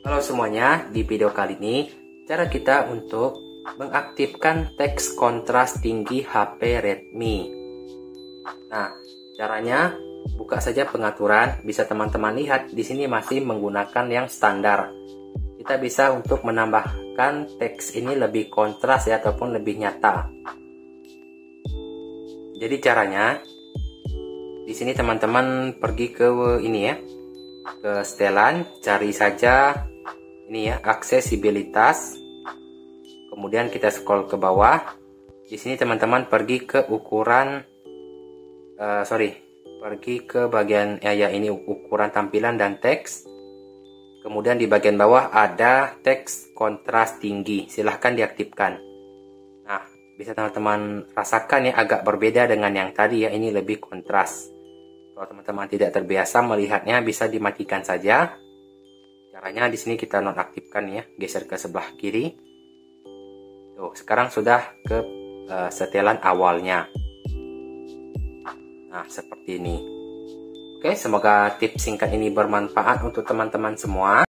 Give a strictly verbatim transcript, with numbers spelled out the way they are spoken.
Halo semuanya, di video kali ini cara kita untuk mengaktifkan teks kontras tinggi H P Redmi. Nah, caranya buka saja pengaturan, bisa teman-teman lihat di sini masih menggunakan yang standar. Kita bisa untuk menambahkan teks ini lebih kontras ya ataupun lebih nyata. Jadi caranya di sini teman-teman pergi ke ini ya, ke setelan, cari saja ini ya, aksesibilitas. Kemudian kita scroll ke bawah. Di sini teman-teman pergi ke ukuran uh, sorry, pergi ke bagian ya, ya ini ukuran tampilan dan teks. Kemudian di bagian bawah ada teks kontras tinggi. Silahkan diaktifkan. Nah, bisa teman-teman rasakan ya agak berbeda dengan yang tadi ya, ini lebih kontras. Kalau teman-teman tidak terbiasa melihatnya, bisa dimatikan saja. Caranya di sini kita nonaktifkan ya, geser ke sebelah kiri. Tuh, sekarang sudah ke uh, setelan awalnya. Nah, seperti ini. Oke, semoga tips singkat ini bermanfaat untuk teman-teman semua.